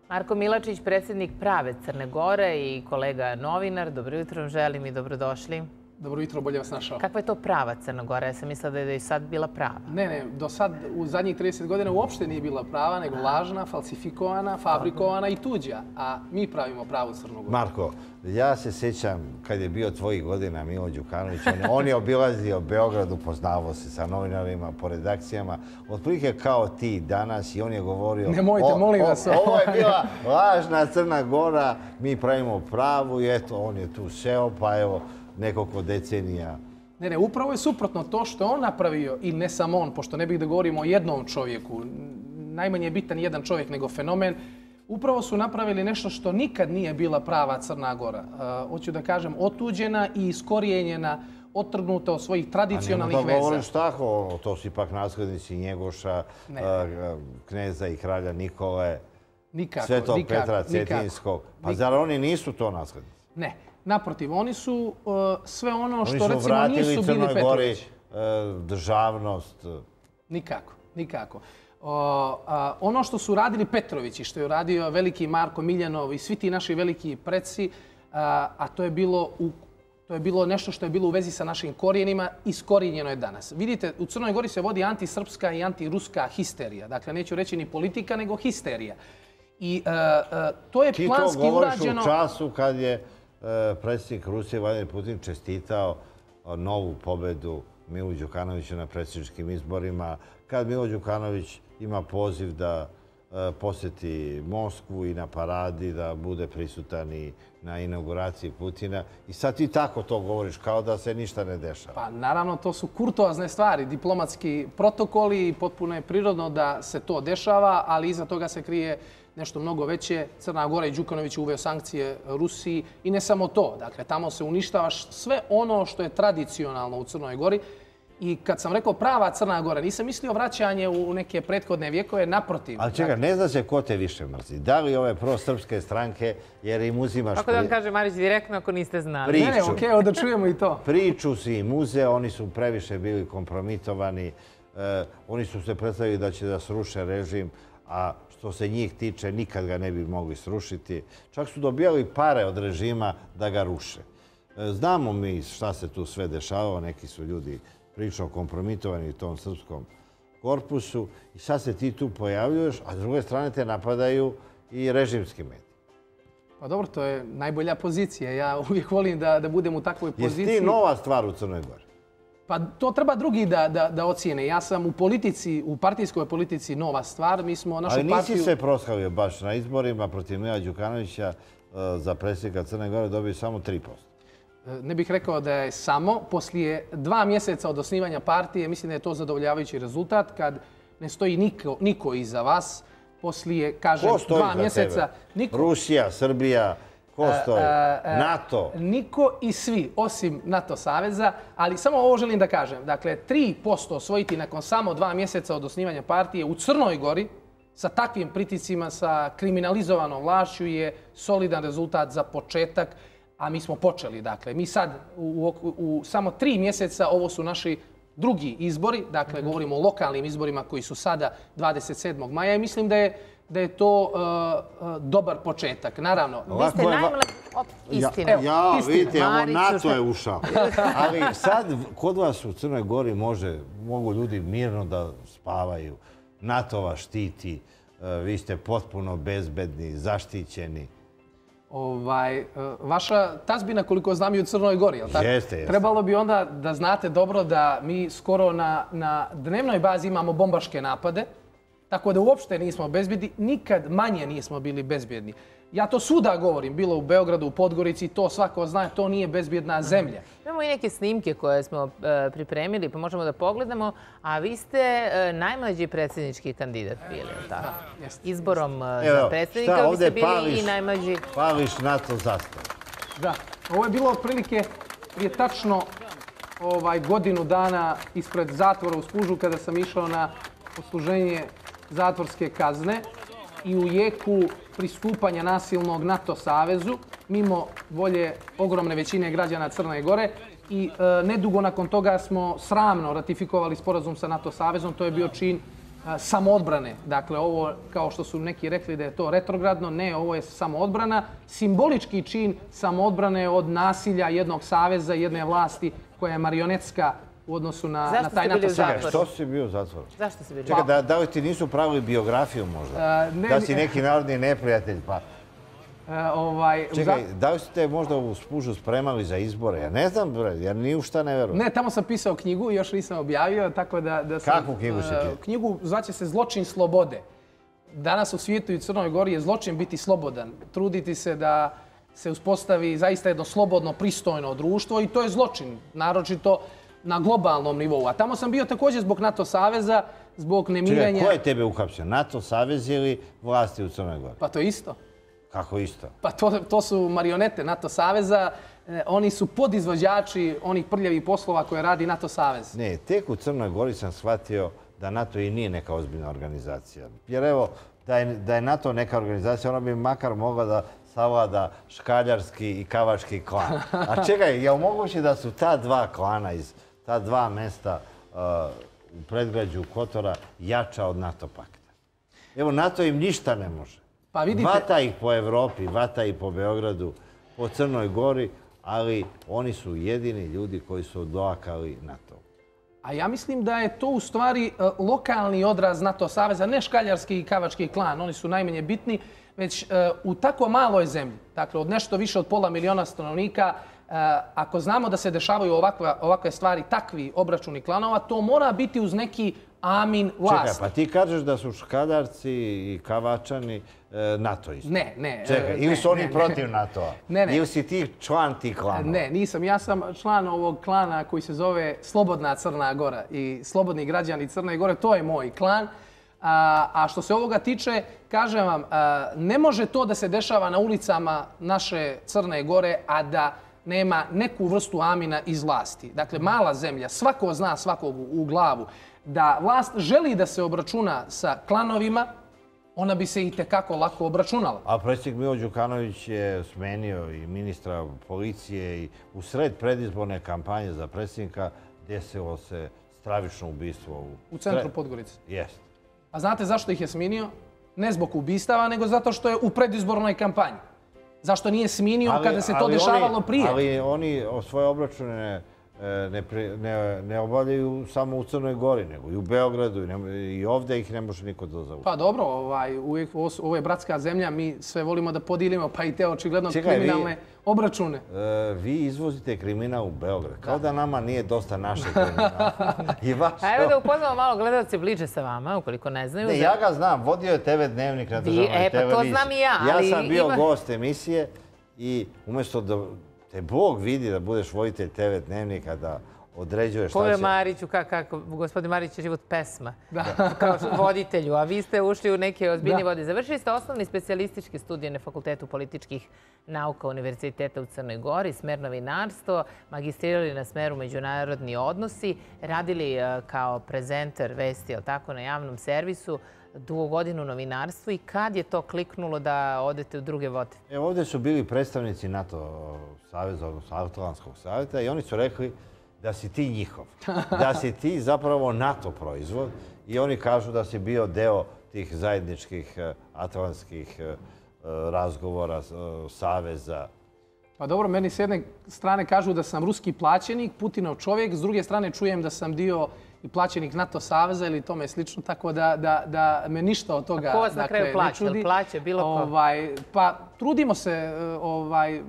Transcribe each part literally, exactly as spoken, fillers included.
Marko Milačić, predsjednik prave Crne Gore i kolega novinar. Dobro jutro vam želim i dobrodošli. Dobro jutro, bolje vas našao. Kakva je to prava Crna Gora? Ja sam mislila da je i sad bila prava. Ne, ne, do sad u zadnjih trideset godina uopšte nije bila prava, nego lažna, falsifikovana, fabrikovana i tuđa. A mi pravimo pravu Crnu Goru. Marko, ja se sjećam kad je bio tvojih godina Milo Đukanović, on, on je obilazio Beograd, upoznavao se sa novinarima po redakcijama, otprilike kao ti danas, i on je govorio... Nemojte, molim vas. Ovo je bila lažna Crna Gora, mi pravimo pravu i eto, on je tu seo, pa evo, nekoliko decenija. Ne, ne, upravo je suprotno to što on napravio, i ne samo on, pošto ne bih da govorimo o jednom čovjeku, najmanje je bitan jedan čovjek nego fenomen, upravo su napravili nešto što nikad nije bila prava Crna Gora. Uh, hoću da kažem, otuđena i iskorijenjena, otrgnuta od svojih tradicionalnih veza. A nema da govoriš tako, to su ipak naslednici Njegoša, uh, kneza i kralja Nikole, nikako, Svetog nikako, Petra Cetinskog. Pa zar oni nisu to naslednici? Ne. Naprotiv, oni su uh, sve ono što recimo nisu nisu bili Crnoj Gori Petrović. Uh, državnost. Nikako, nikako. Uh, uh, ono što su radili Petrovići, što je uradio veliki Marko Miljanov i svi ti naši veliki preci, uh, a to je bilo u To je bilo nešto što je bilo u vezi sa našim korijenima, iskorijenjeno je danas. Vidite, u Crnoj Gori se vodi antisrpska i antiruska histerija. Dakle, neću reći ni politika, nego histerija. I uh, uh, to je Ti planski to govoriš urađeno... u času kad je predsjednik Rusije Vladimir Putin čestitao novu pobedu Milu Đukanoviću na predsjedničkim izborima, kad Milo Đukanović ima poziv da posjeti Moskvu i na paradi, da bude prisutan i na inauguraciji Putina. I sad ti tako to govoriš, kao da se ništa ne dešava. Pa naravno, to su kurtoazne stvari, diplomatski protokoli i potpuno je prirodno da se to dešava, ali iza toga se krije nešto mnogo veće. Crna Gora i Đukanović uveo sankcije Rusiji i ne samo to. Dakle, tamo se uništava sve ono što je tradicionalno u Crnoj Gori. I kad sam rekao prava Crna Gora, nisam mislio vraćanje u neke prethodne vijekove, naprotiv. Ali čekaj, ne zna se ko te više mrzi. Da li ove prosrpske stranke, jer im uzimaš... Kako da vam kaže Marić direktno ako niste znali? Priču. Ne, ne, okej, okay, da čujemo i to. Priču si im uzeo, oni su previše bili kompromitovani. E, oni su se predstavili da će da sruše režim, a što se njih tiče, nikad ga ne bi mogli srušiti. Čak su dobijali pare od režima da ga ruše. E, znamo mi šta se tu sve dešavalo, neki su ljudi prilično kompromitovani u tom srpskom korpusu i sad se ti tu pojavljuješ, a s druge strane te napadaju i režimski mediji. Pa dobro, to je najbolja pozicija. Ja uvijek volim da, da budem u takvoj poziciji. Jesi ti nova stvar u Crnoj Gori? Pa to treba drugi da, da, da ocijene. Ja sam u politici, u partijskoj politici nova stvar. Mi smo našu partiju... Ali nisi se proslavio baš na izborima protiv Mila Đukanovića za predsjednika Crne Gore, dobio samo tri posto. Ne bih rekao da je samo. Poslije dva mjeseca od osnivanja partije, mislim da je to zadovoljavajući rezultat, kad ne stoji niko, niko iza vas. Poslije, kažem, dva mjeseca... Niko... Rusija, Srbija, ko stoji? NATO? Niko i svi, osim NATO saveza. Ali samo ovo želim da kažem. Dakle, tri posto osvojiti nakon samo dva mjeseca od osnivanja partije u Crnoj Gori, sa takvim pritiscima, sa kriminalizovanom vlašću, je solidan rezultat za početak. A mi smo počeli, dakle, mi sad u, u, u samo tri mjeseca, ovo su naši drugi izbori, dakle, govorimo o lokalnim izborima koji su sada dvadeset sedmog maja i mislim da je, da je to uh, uh, dobar početak. Naravno, vi ste najmlađi... Istina. Ja, ja vidite, evo NATO je ušao. Ali sad kod vas u Crnoj Gori može, mogu ljudi mirno da spavaju. NATO vas štiti, vi ste potpuno bezbedni, zaštićeni. Ovaj, vaša tazbina, koliko znam, je u Crnoj Gori, je li tako? Jeste, jeste. Trebalo bi onda da znate dobro da mi skoro na, na dnevnoj bazi imamo bombaške napade, tako da uopšte nismo bezbjedni, nikad manje nismo bili bezbjedni. Ja to svuda govorim, bilo u Beogradu, u Podgorici, to svako zna, to nije bezbjedna zemlja. Imamo i neke snimke koje smo e, pripremili, pa možemo da pogledamo, a vi ste e, najmlađi predsjednički kandidat bili, tako? Da, izborom e, Evo, za predsjednika vi ste bili pališ, i najmlađi... Pališ NATO zastavu. Da, ovo je bilo otprilike prije tačno ovaj, godinu dana ispred zatvora u Spužu kada sam išao na odsluženje zatvorske kazne i u jeku pristupanja nasilnog NATO savezu, mimo volje ogromne većine građana Crne Gore. I e, nedugo nakon toga smo sramno ratifikovali sporazum sa NATO savezom. To je bio čin samoodbrane. Dakle, ovo, kao što su neki rekli da je to retrogradno, ne, ovo je samoodbrana. Simbolički čin samoodbrane od nasilja jednog saveza, jedne vlasti koja je marionetska u odnosu na, na taj NATO savez. Što si bio u zatvoru? Zašto si bio u zatvoru? Čekaj, da, da li ti nisu pravili biografiju možda? Uh, ne, da si neki narodni neprijatelj, pa... Uh, ovaj, Čekaj, za... da li ste možda u Spužu spremali za izbore? Ja ne znam, bre, ja ni u šta ne verujem. Ne, tamo sam pisao knjigu, još nisam objavio, tako da, da sam... Kakvu knjigu si pisao? Uh, knjigu zvaće se Zločin slobode. Danas u svijetu i Crnoj Gori je zločin biti slobodan. Truditi se da se uspostavi zaista jedno slobodno, pristojno društvo i to je zločin, naročito na globalnom nivou. A tamo sam bio također zbog NATO saveza, zbog nemirenja... Čekaj, ko je tebe uhapsio? NATO savez ili vlasti u Crnoj Gori? Pa to je isto. Kako isto? Pa to, to su marionete NATO saveza. E, oni su podizvođači onih prljavih poslova koje radi NATO savez. Ne, tek u Crnoj Gori sam shvatio da NATO i nije neka ozbiljna organizacija. Jer evo, da je, da je NATO neka organizacija, ona bi makar mogla da savlada škaljarski i kavački klan. A čekaj, je moguće da su ta dva klana iz ta dva mesta uh, u predgrađu Kotora jača od NATO pakta? Evo, NATO im ništa ne može. Pa vidite... Vata ih po Evropi, vata ih po Beogradu, po Crnoj Gori, ali oni su jedini ljudi koji su odlakali NATO. A ja mislim da je to u stvari uh, lokalni odraz NATO saveza, ne škaljarski i kavački klan, oni su najmanje bitni, već uh, u tako maloj zemlji, dakle od nešto više od pola miliona stanovnika, uh, ako znamo da se dešavaju ovakve, ovakve stvari, takvi obračuni klanova, to mora biti uz neki amin vlasti. Čekaj, pa ti kažeš da su škaljarci i kavačani e, NATO isto? Ne, ne. Čekaj, ili su oni ne, protiv ne. NATO-a? Ne, ne. Ili si ti član tih klanova? Ne, nisam. Ja sam član ovog klana koji se zove Slobodna Crna Gora i Slobodni građani Crne Gore. To je moj klan. A, a što se ovoga tiče, kažem vam, a, ne može to da se dešava na ulicama naše Crne Gore, a da nema neku vrstu amina iz vlasti. Dakle, mala zemlja, svako zna svakog u glavu. Da vlast želi da se obračuna sa klanovima, ona bi se i tekako lako obračunala. A predsjednik Milo Đukanović je smenio i ministra policije i u sred predizborne kampanje za predsjednika desilo se stravično ubistvo. U, u centru Podgorice. Jeste. A znate zašto ih je smenio? Ne zbog ubistava, nego zato što je u predizbornoj kampanji. Zašto nije smenio ali, kada se to dešavalo oni, prije? Ali oni svoje obračune ne, ne, ne obavljaju samo u Crnoj Gori, nego i u Beogradu i, ne, i ovdje ih ne može niko da zavući. Pa dobro, ovaj, uvijek, ovo je bratska zemlja, mi sve volimo da podijelimo, pa i te očigledno Čekaj, kriminalne vi, obračune. E, vi izvozite kriminal u Beograd, kao da, da nama nije dosta naše kriminala. I vaš, a evo da upoznamo malo gledalce bliže sa vama, ukoliko ne znaju. Ne, da... ja ga znam, vodio je te ve Dnevnik na državnoj televiziji. E, pa to znam i ja. Ali ja sam bio ima... gost emisije i umjesto da te Bog vidi da budeš voditelj te ve Dnevnika, da određuješ šta će... Ko je Mariću, kako, gospodin Marić je život pesma, da. Kao voditelju, a vi ste ušli u neke ozbiljne vode. Završili ste osnovni specijalističke studije na Fakultetu političkih nauka Univerziteta u Crnoj Gori, smer novinarstvo, magistrirali na smeru međunarodni odnosi, radili kao prezenter vesti, tako, na javnom servisu, dugo godinu novinarstvu i kad je to kliknulo da odete u druge vode? Evo, ovdje su bili predstavnici NATO saveza, odnosno Atlantskog savjeta i oni su rekli da si ti njihov, da si ti zapravo NATO proizvod i oni kažu da si bio deo tih zajedničkih atlantskih razgovora, saveza. Pa dobro, meni s jedne strane kažu da sam ruski plaćenik, Putinov čovjek, s druge strane čujem da sam dio i plaćenik NATO saveza ili tome slično, tako da, da, da me ništa od toga ne čudi. A ko vas na kraju plaća? Dakle, plaće bilo ko? Ovaj, pa trudimo se, ovaj,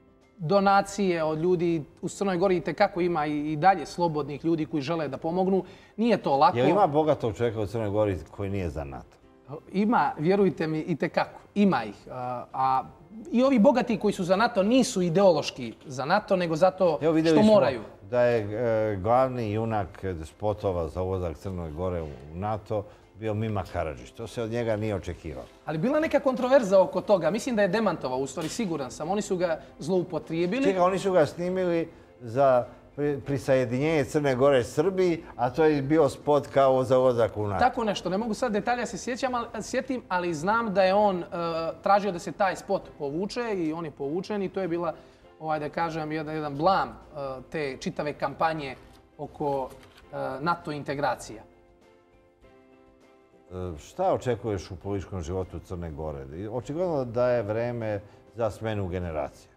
donacije od ljudi u Crnoj Gori i tekako ima i dalje slobodnih ljudi koji žele da pomognu. Nije to lako. Jel ima bogatog čovjeka u Crnoj Gori koji nije za NATO? Ima, vjerujte mi, i tekako. Ima ih. A, a i ovi bogati koji su za NATO nisu ideološki za NATO, nego zato Evo, što moraju. Da je e, glavni junak spotova za ulazak Crnoj Gore u NATO bio Mima Karadžić. To se od njega nije očekivalo. Ali bila neka kontroverza oko toga. Mislim da je demantovao, u stvari siguran sam. Oni su ga zloupotrijebili. Čekaj, oni su ga snimili za prisajedinjenje Crne Gore Srbiji, a to je bio spot kao za ulazak u NATO. Tako nešto. Ne mogu sad detalja se sjećam, ali, sjetim, ali znam da je on uh, tražio da se taj spot povuče i on je povučen i to je bila, ovaj, da kažem, jedan, jedan blam uh, te čitave kampanje oko uh, NATO integracija. Šta očekuješ u političkom životu Crne Gore? Očigledno da je vreme za smenu generacija.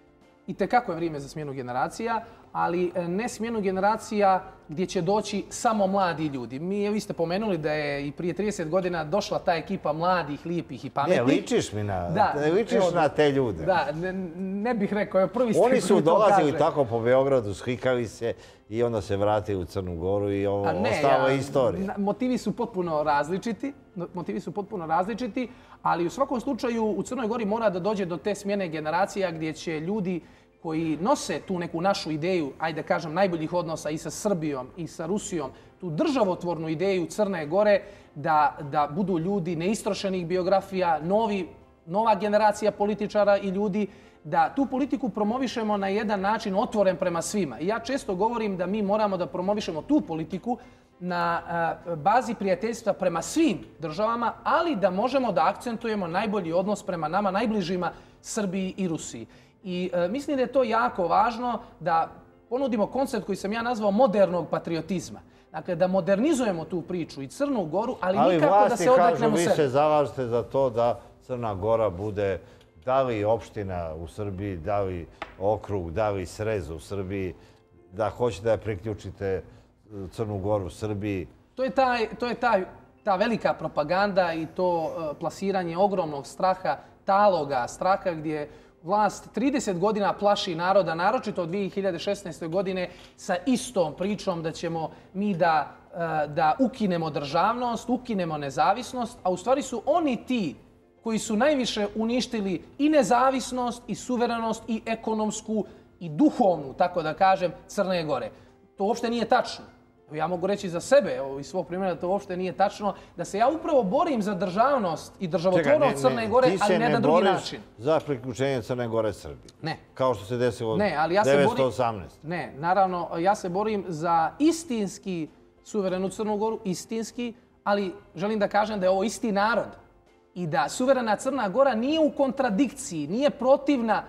I tekako je vrijeme za smjenu generacija, ali ne smjenu generacija gdje će doći samo mladi ljudi. Mi, vi ste pomenuli da je i prije trideset godina došla ta ekipa mladih, lijepih i pametnih. Ne, ličiš mi na, da, ličiš evo, na te ljude. Da, ne, ne bih rekao, prvi ste Oni su dolazili tako po Beogradu, shikali se i onda se vratili u Crnu Goru i ovo ne, ostalo je ja, istorija. Motivi su potpuno različiti, motivi su potpuno različiti, ali u svakom slučaju u Crnoj Gori mora da dođe do te smjene generacija gdje će ljudi koji nose tu neku našu ideju, ajde da kažem, najboljih odnosa i sa Srbijom i sa Rusijom, tu državotvornu ideju Crne Gore, da, da budu ljudi neistrošenih biografija, novi, nova generacija političara i ljudi, da tu politiku promovišemo na jedan način otvoren prema svima. I ja često govorim da mi moramo da promovišemo tu politiku na a, bazi prijateljstva prema svim državama, ali da možemo da akcentujemo najbolji odnos prema nama, najbližima Srbiji i Rusiji. I e, mislim da je to jako važno da ponudimo koncept koji sam ja nazvao modernog patriotizma. Dakle, da modernizujemo tu priču i Crnu Goru, ali, ali nikako da se odreknemo sebe. Ali vlasti kažu, vi se zalažete za to da Crna Gora bude da li opština u Srbiji, da li okrug, da li srez u Srbiji, da hoćete da priključite Crnu Goru u Srbiji. To je, taj, to je taj, ta velika propaganda i to uh, plasiranje ogromnog straha, taloga straha gdje vlast trideset godina plaši naroda, naročito od dvije hiljade šesnaeste. godine, sa istom pričom da ćemo mi da, da ukinemo državnost, ukinemo nezavisnost, a u stvari su oni ti koji su najviše uništili i nezavisnost, i suverenost, i ekonomsku, i duhovnu, tako da kažem, Crne Gore. To uopšte nije tačno. Ja mogu reći za sebe, evo, iz svog primjera, da to uopšte nije tačno, da se ja upravo borim za državnost i državotvornost Crne Gore, ali ne na drugi način. Ti se ne boriš za priključenje Crne Gore Srbiji? Ne. Kao što se desilo ne, ali ja devetsto osamnaeste. Ne, naravno, ja se borim za istinski suverenu Crnu Goru, istinski, ali želim da kažem da je ovo isti narod i da suverena Crna Gora nije u kontradikciji, nije protivna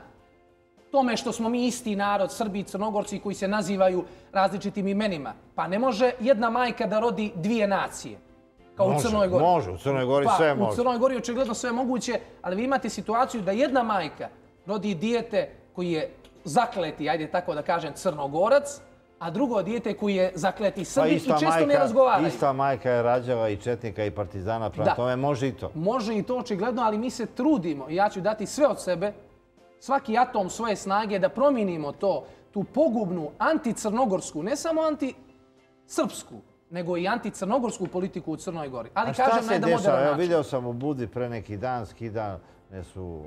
tome što smo mi isti narod, Srbi i Crnogorci koji se nazivaju različitim imenima. Pa ne može jedna majka da rodi dvije nacije, kao može, u Crnoj Gori. Može, u Crnoj Gori pa, sve može. U Crnoj Gori očigledno sve moguće, ali vi imate situaciju da jedna majka rodi dijete koji je zakleti, ajde tako da kažem, Crnogorac, a drugo dijete koji je zakleti Srbi pa i često majka, ne razgovaraju. Ista majka je rađala i četnika i partizana, prema tome može i to. Može i to očigledno, ali mi se trudimo i ja ću dati sve od sebe, svaki atom svoje snage da promijenimo to, tu pogubnu anticrnogorsku, ne samo antisrpsku, nego i anticrnogorsku politiku u Crnoj Gori. Ali a šta kažem se na jedan moderan dešava? način. Vidio sam u Budi pre neki dan, skidane su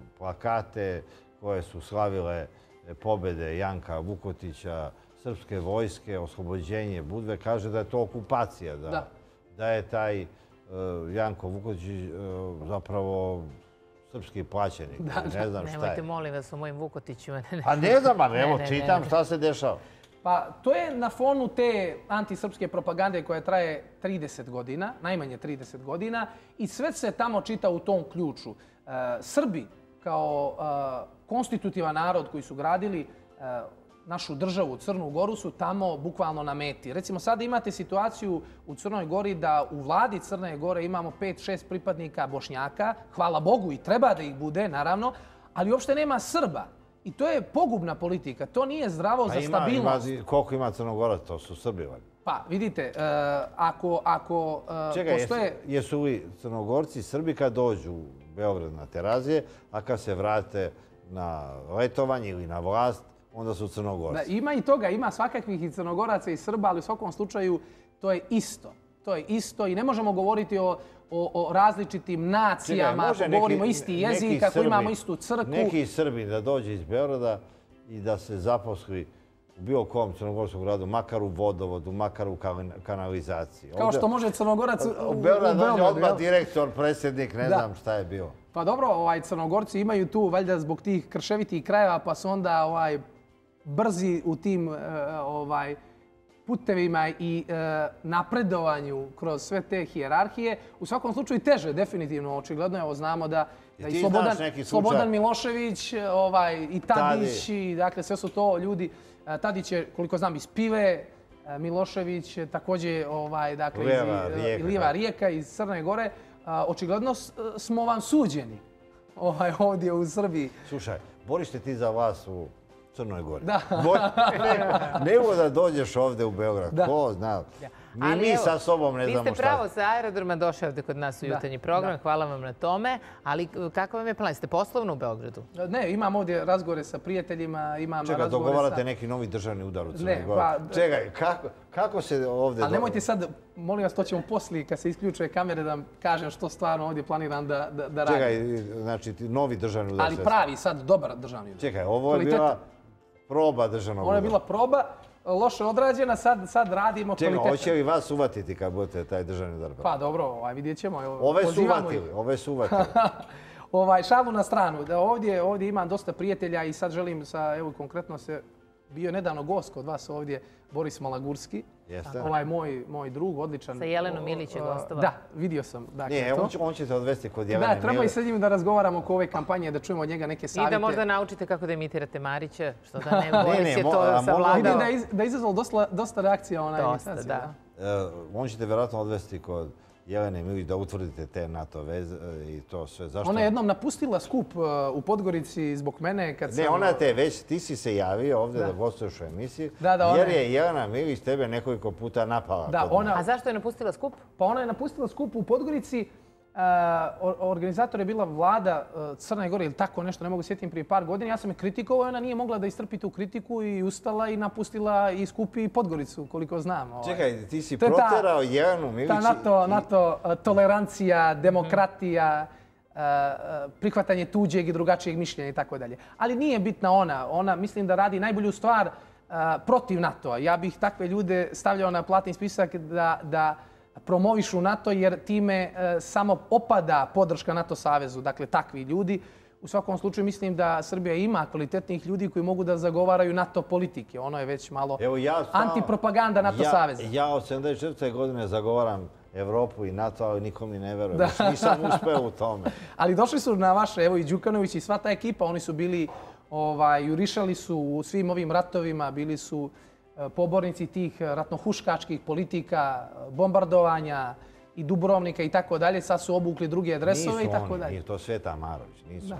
plakate koje su slavile pobjede Janka Vukotića, srpske vojske, oslobođenje Budve. Kaže da je to okupacija, da, da. da je taj uh, Janko Vukotić uh, zapravo srpski plaćenik. Da, ne znam šta je. Nemojte, molim vas, o mojim Vukotićima. A ne znam, ali evo, čitam šta se dešava. Pa to je na fonu te antisrpske propagande koja traje trideset godina, najmanje trideset godina, i sve se tamo čita u tom ključu. Uh, Srbi kao uh, konstitutivan narod koji su gradili uh, našu državu, Crnu Goru, su tamo bukvalno na meti. Recimo, sada imate situaciju u Crnoj Gori da u vladi Crne Gore imamo pet šest pripadnika Bošnjaka, hvala Bogu i treba da ih bude, naravno, ali uopšte nema Srba. I to je pogubna politika, to nije zdravo pa za ima, stabilnost. Ima, koliko ima Crnogora, to su Srbi. Pa, vidite, uh, ako, ako uh, Čekaj, postoje... Jesu, jesu li Crnogorci Srbi kad dođu u Beograd na Terazije, a kad se vrate na letovanje ili na vlast, onda su Crnogorci. Da, ima i toga, ima svakakvih i Crnogoraca i Srba, ali u svakom slučaju to je isto. To je isto i ne možemo govoriti o, o, o različitim nacijama, ako govorimo isti jezik, ako imamo istu crkvu. Neki Srbi da dođe iz Beograda i da se zaposli u bilo kom crnogorskom gradu, makar u vodovodu, makar u kanalizaciji. Kao ovdje, što može Crnogorac u, u Beograd. U Beograd dođe odmah jel? direktor, predsjednik, ne da. znam šta je bilo. Pa dobro, ovaj, Crnogorci imaju tu, valjda zbog tih krševitih krajeva, pa su onda ovaj, brzi u tim uh, ovaj, putevima i uh, napredovanju kroz sve te hijerarhije. U svakom slučaju teže, definitivno, očigledno. Evo, znamo da, da i Slobodan, Slobodan Milošević ovaj, i Tadić, i, dakle, sve su to ljudi. Uh, Tadić je, koliko znam, iz Pive, Milošević, također ovaj, dakle, Lijeva iz, rijeka, Lijeva rijeka iz Crne Gore. Očigledno smo vam suđeni ovaj, ovdje u Srbiji. Slušaj, boriš te ti za vas u Crnoj Gori. Da. Nego da dođeš ovdje u Beograd. Da. Ko zna. Ni Ali mi evo, sa sobom ne znamo šta. Vi ste pravo sa aerodroma došli ovdje kod nas u jutarnji program. Hvala vam na tome. Ali kako vam je plan? Ste poslovno u Beogradu? Ne, imam ovdje razgovore sa prijateljima, imam Čekaj, razgovore dogovarate sa... neki novi državni udar u Crnoj Ne, Gori. pa- Čekaj, kako, kako se ovdje... Ali nemojte sad, molim vas, to ćemo poslije kad se isključuje kamere da kažem što stvarno ovdje planiram da, da, da radim. Čekaj, znači ti novi državni udar. Ali se- pravi sad, dobar državni udar. Čekaj, ovo je Kvalitetan. bila proba državnog Ona je udara. bila proba, loše odrađena, sad, sad radimo Čekaj, kvalitetan. hoće li vas uvatiti kad budete taj državni udar? Pa dobro, ovaj, vidjet ćemo. Evo, Ove su pozivamo ih. uvatili, ove su uvatili. Ovaj, šalu na stranu. Da ovdje, ovdje imam dosta prijatelja i sad želim sa, evo konkretno se, bio je nedavno gost kod vas ovdje, Boris Malagurski. Jeste? Ovaj moj, moj drug, odličan. Sa Jelenom Milić je O, gostovao. Da, vidio sam. Dakle, Nije, to. on će, on će te odvesti kod Jelene Da, treba i Milić. sa njim da razgovaramo oko ove kampanje, da čujemo od njega neke I savjete. da možda naučite kako da imitirate Marića, što da ne, Boris ne, je mo- a to mogla- Vidim savladao. da je, iz, da je izazvalo dosta, dosta reakcija ona Dosta, imitacija. da. E, on će te vjerojatno odvesti kod Jelene Milić da utvrdite te NATO veze i to sve. Zašto? Ona je jednom napustila skup uh, u Podgorici zbog mene kad sam... Ne, ona te već, ti si se javio ovdje da, Da. gostuješ u emisiji, Da, da, ona jer je- je Jelena Milić tebe nekoliko puta napala. Da, kod ona- A zašto je napustila skup? Pa ona je napustila skup u Podgorici. Uh, or- organizator je bila vlada uh, Crne Gore ili tako nešto, ne mogu sjetiti prije par godina. Ja sam je kritikovao i ona nije mogla da istrpi tu kritiku i ustala i napustila i skupi Podgoricu, koliko znam. Ovaj. Čekaj, ti si To je ta- proterao Jelenu Milić. Ta NATO, i- NATO uh, tolerancija, demokratija, uh, uh, prihvatanje tuđeg i drugačijeg mišljenja i tako dalje. Ali nije bitna ona. Ona mislim da radi najbolju stvar uh, protiv NATO-a. Ja bih takve ljude stavljao na platni spisak da, da promovišu NATO jer time uh, samo opada podrška NATO savezu. Dakle, takvi ljudi. U svakom slučaju mislim da Srbija ima kvalitetnih ljudi koji mogu da zagovaraju NATO politike. Ono je već malo Evo ja stalno- antipropaganda NATO ja, saveza. Ja od sedamdeset četvrte godine zagovaram Evropu i NATO, ali nikom mi ne veruje. Još nisam uspeo u tome. Ali došli su na vaše, evo i Đukanović i sva ta ekipa, oni su bili, ovaj, jurišali su u svim ovim ratovima, bili su e, pobornici tih ratnohuškačkih politika, bombardovanja i Dubrovnika i tako dalje. Sad su obukli druge dresove Nisu i tako oni, dalje. nije to Sveta Marović, nisu.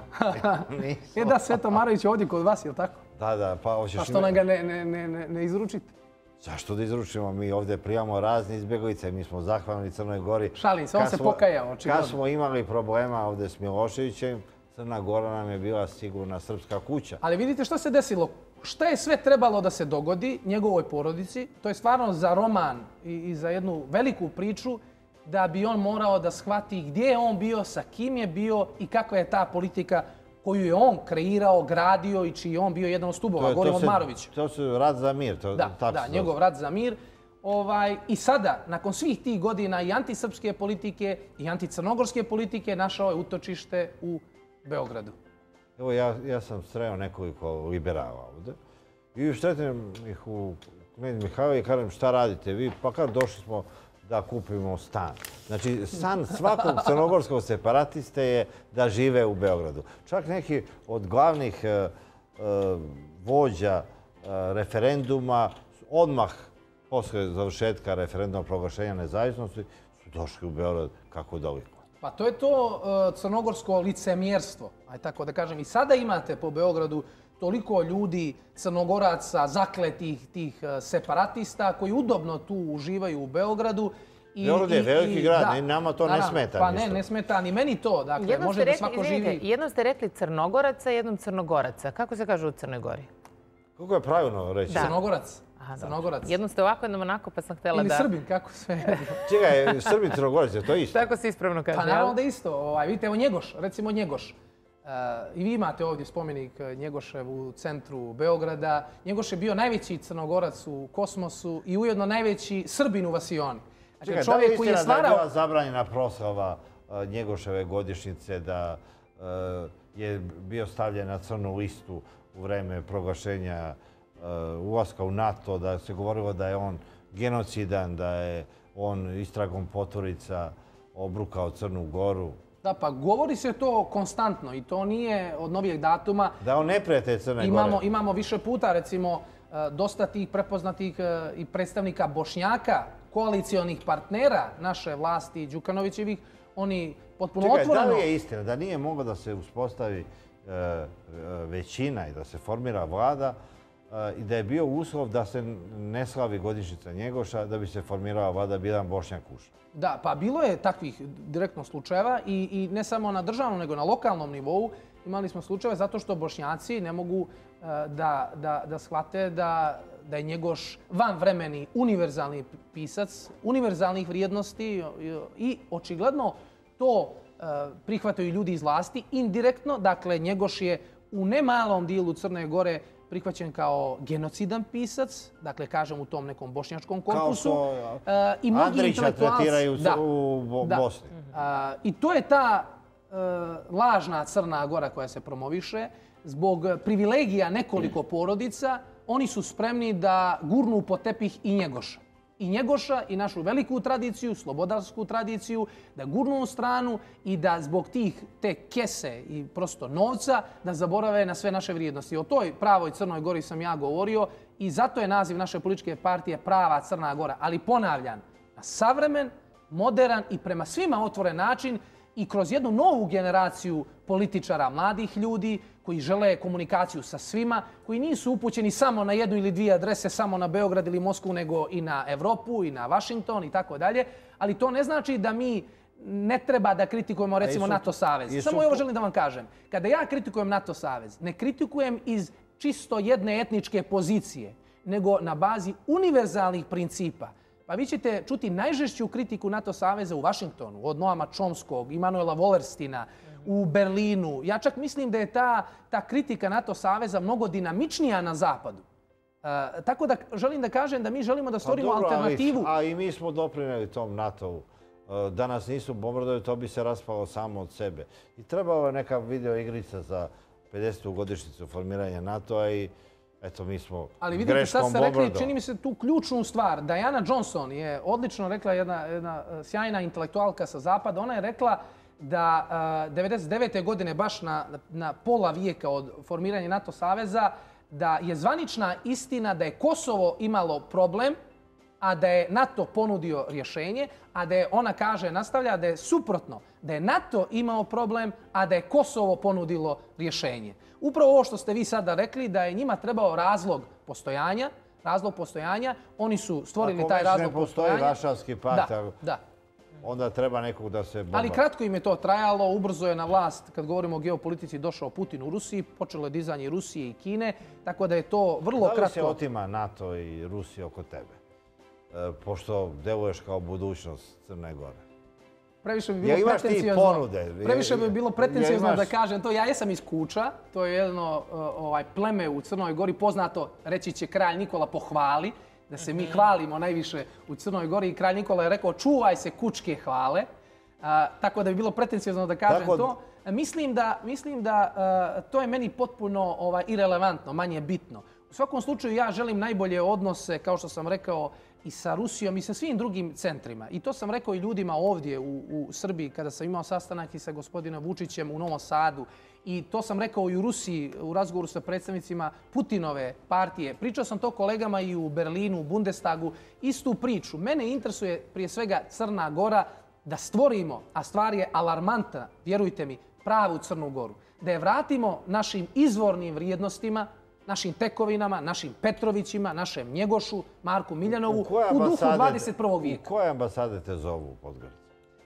Nisu. E da, Sveto Marović je ovdje kod vas, je li tako? Da, da, pa hoćeš... Pa što nam ga ne, ne, ne, ne, ne izručite? Zašto da izručimo? Mi ovdje primamo razne izbjeglice, mi smo zahvalni Crnoj Gori. Šalim se, on Kad se smo- pokajao, očigledno. Kad smo imali problema ovdje s Miloševićem, Crna Gora nam je bila sigurna srpska kuća. Ali vidite što se desilo. Šta je sve trebalo da se dogodi njegovoj porodici? To je stvarno za roman i, i za jednu veliku priču da bi on morao da shvati gdje je on bio, sa kim je bio i kakva je ta politika koju je on kreirao, gradio i čiji je on bio jedan od stubova. Govorim od Marovića. To su rad za mir. To, Da, tako da, se njegov zove. rat za mir. Ovaj, I sada, nakon svih tih godina i antisrpske politike i anticrnogorske politike, našao je utočište u Beogradu. Evo, ja, ja sam sreo nekoliko liberala ovdje. I štretim ih u Knez Mihajlovu i kažem šta radite vi? Pa kad došli smo da kupimo stan. Znači, san svakog crnogorskog separatiste je da žive u Beogradu. Čak neki od glavnih e, e, vođa e, referenduma odmah posle završetka referenduma proglašenja nezavisnosti su došli u Beograd kako doliko. Pa to je to uh, crnogorsko licemjerstvo, aj tako da kažem. I sada imate po Beogradu toliko ljudi, crnogoraca, zakletih tih uh, separatista koji udobno tu uživaju u Beogradu. I, Beograd je i- veliki i- grad, da, ne, nama to ne naravno. smeta Pa ništa. ne, ne smeta ni meni to. Dakle, Jednom može ste da rekli, svako izvinite, živi... jednom ste rekli Crnogoraca, jednom Crnogoraca. Kako se kaže u Crnoj Gori? Kako je pravilno reći? Da. Crnogorac. Aha, dobro. Crnogorac. Jednom ste ovako, jednom onako, pa sam htjela Ili da... Srbin, kako sve. Čekaj, Srbi Crnogorac je to isto. Tako se ispravno kaže, Pa jel? naravno da isto. Ovaj, vidite, evo Njegoš, recimo Njegoš. Uh, I vi imate ovdje spomenik Njegošev u centru Beograda. Njegoš je bio najveći Crnogorac u kosmosu i ujedno najveći Srbin u Vasioni. Dakle, Čekaj, da li je čovjek koji je istina da je stvarao... bila zabranjena proslava uh, Njegoševe godišnjice, da uh, je bio stavljen na crnu listu u vreme proglašenja uh, ulaska u NATO, da se govorilo da je on genocidan, da je on istragom potvorica obrukao Crnu Goru. Da, pa govori se to konstantno i to nije od novijeg datuma. Da on neprijatelj Crne Imamo, Gore. imamo više puta, recimo, dosta tih prepoznatih i predstavnika Bošnjaka, koalicijonih partnera naše vlasti Đukanovićevih, oni potpuno Čekaj, otvoreno... da li je istina da nije moglo da se uspostavi većina i da se formira vlada i da je bio uslov da se ne slavi godišnjica Njegoša, da bi se formirala vlada, bi jedan Bošnjak ušao? Da, pa bilo je takvih direktno slučajeva i, i ne samo na državnom, nego na lokalnom nivou. Imali smo slučajeve zato što Bošnjaci ne mogu uh, da, da, da shvate da, da je Njegoš vanvremeni, univerzalni pisac, univerzalnih vrijednosti i, i očigledno to uh, prihvataju ljudi iz vlasti indirektno. Dakle, Njegoš je u nemalom dijelu Crne Gore prihvaćen kao genocidan pisac, dakle, kažem u tom nekom bošnjačkom korpusu. Kao što uh, i Andrića tretiraju da, u Bo da. Bosni. Uh, I to je ta uh, lažna Crna Gora koja se promoviše. Zbog privilegija nekoliko porodica, oni su spremni da gurnu pod tepih i Njegoša. I Njegoša i našu veliku tradiciju, slobodarsku tradiciju, da gurnu u stranu i da zbog tih te kese i prosto novca da zaborave na sve naše vrijednosti. O toj pravoj Crnoj Gori sam ja govorio i zato je naziv naše političke partije Prava Crna Gora. Ali ponavljam, na savremen, moderan i prema svima otvoren način i kroz jednu novu generaciju političara, mladih ljudi koji žele komunikaciju sa svima, koji nisu upućeni samo na jednu ili dvije adrese, samo na Beograd ili Moskvu, nego i na Evropu i na Washington i tako dalje. Ali to ne znači da mi ne treba da kritikujemo recimo NATO savez. Samo ovo želim da vam kažem. Kada ja kritikujem NATO savez, ne kritikujem iz čisto jedne etničke pozicije, nego na bazi univerzalnih principa. Pa vi ćete čuti najžešću kritiku NATO saveza u Vašingtonu, od Noama Chomskog, Immanuela Wallerstina, u Berlinu. Ja čak mislim da je ta, ta kritika NATO saveza mnogo dinamičnija na zapadu. Uh, tako da želim da kažem da mi želimo da stvorimo pa dobro, alternativu. Ali, a i mi smo doprineli tom NATO-u. Uh, da nas nisu bombardovali, to bi se raspalo samo od sebe. I trebala je neka video igrica za pedesetu godišnjicu formiranja NATO-a i eto, mi smo ali vidite, greškom sad ste rekli, bombardovali. Čini mi se tu ključnu stvar. Diana Johnson je odlično rekla, jedna, jedna sjajna intelektualka sa zapada. Ona je rekla da uh, devedeset devete godine, baš na, na pola vijeka od formiranja NATO saveza, da je zvanična istina da je Kosovo imalo problem, a da je NATO ponudio rješenje, a da je, ona kaže, nastavlja, da je suprotno, da je NATO imao problem, a da je Kosovo ponudilo rješenje. Upravo ovo što ste vi sada rekli, da je njima trebao razlog postojanja, razlog postojanja, oni su stvorili taj razlog postojanja. Ako već ne postoji Varšavski pakt, da, da. onda treba nekog da se bombarduje. Ali kratko im je to trajalo, ubrzo je na vlast, kad govorimo o geopolitici, došao Putin u Rusiji, počelo je dizanje Rusije i Kine, tako da je to vrlo kratko. Da li se otima NATO i Rusija oko tebe? E, pošto deluješ kao budućnost Crne Gore. Previše bi bilo pretencijozno. Previše bi bilo pretencijozno ja da kažem to. Ja jesam iz Kuča, to je jedno ovaj, pleme u Crnoj Gori, poznato, reći će kralj Nikola pohvali, da se mi hvalimo najviše u Crnoj Gori i kralj Nikola je rekao čuvaj se kučke hvale. A, tako da bi bilo pretencijozno da kažem tako... to. Mislim da, mislim da a, to je meni potpuno ovaj, irelevantno, manje bitno. U svakom slučaju ja želim najbolje odnose, kao što sam rekao, i sa Rusijom i sa svim drugim centrima. I to sam rekao i ljudima ovdje u, u Srbiji kada sam imao sastanak i sa gospodinom Vučićem u Novom Sadu. I to sam rekao i u Rusiji u razgovoru sa predstavnicima Putinove partije. Pričao sam to kolegama i u Berlinu, u Bundestagu. Istu priču. Mene interesuje prije svega Crna Gora da stvorimo, a stvar je alarmantna, vjerujte mi, pravu Crnu Goru. Da je vratimo našim izvornim vrijednostima, našim tekovinama, našim Petrovićima, našem Njegošu, Marku Miljanovu u, u duhu dvadeset prvog vijeka. U koje ambasade te zovu u Podgorici?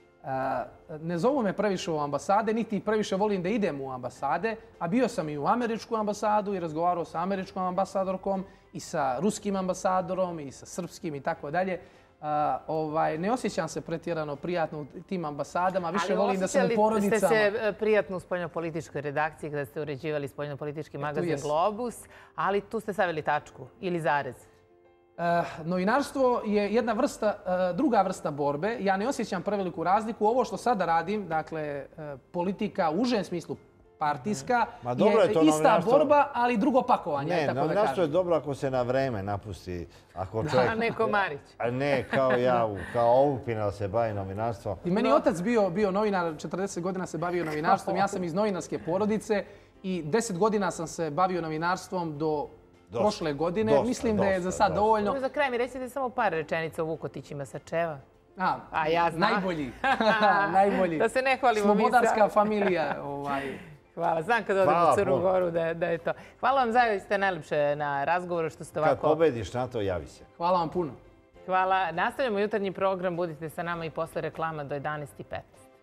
Ne zovu me previše u ambasade, niti previše volim da idem u ambasade, a bio sam i u američku ambasadu i razgovarao sa američkom ambasadorkom i sa ruskim ambasadorom i sa srpskim i tako dalje. Uh, ovaj, ne osjećam se pretjerano prijatno u tim ambasadama, više ali volim da sam u porodicama. Ali osjećali ste se prijatno u spoljnopolitičkoj redakciji kada ste uređivali spoljnopolitički magazin Globus, ali tu ste stavili tačku ili zarez? Uh, novinarstvo je jedna vrsta, uh, druga vrsta borbe. Ja ne osjećam preveliku razliku. Ovo što sada radim, dakle, uh, politika u užem smislu partijska, Ma dobro je, je to ista novinarstvo... borba, ali drugo pakovanje. Ne, tako novinarstvo da je dobro ako se na vreme napusti. Ako čovjek... A ne Komarić. A ne, kao ja, kao Olupina se bavi novinarstvom. I meni no. otac bio, bio novinar, četrdeset godina se bavio novinarstvom. Ja sam iz novinarske porodice i deset godina sam se bavio novinarstvom do prošle godine. Mislim da je za sad dovoljno. Za kraj mi recite samo par rečenica o Vukotićima sa Čeva. A, A ja znam. Najbolji. Najbolji. Da se ne hvalimo mi sad. Slobodarska familija. Hvala. Znam kad odem u Crnu Goru da je to. Hvala vam zaista najlepše na razgovoru što ste ovako... Kad pobediš na to, javi se. Hvala vam puno. Hvala. Nastavljamo jutarnji program. Budite sa nama i posle reklama do jedanaest i petnaest.